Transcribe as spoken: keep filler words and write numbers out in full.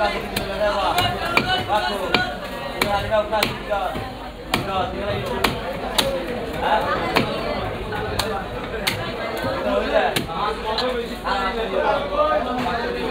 kasih gitu kan Pak. Aku. Ini hari kau kasih juga. Sudah, tinggal lagi. Hah? Terus ya. Ah,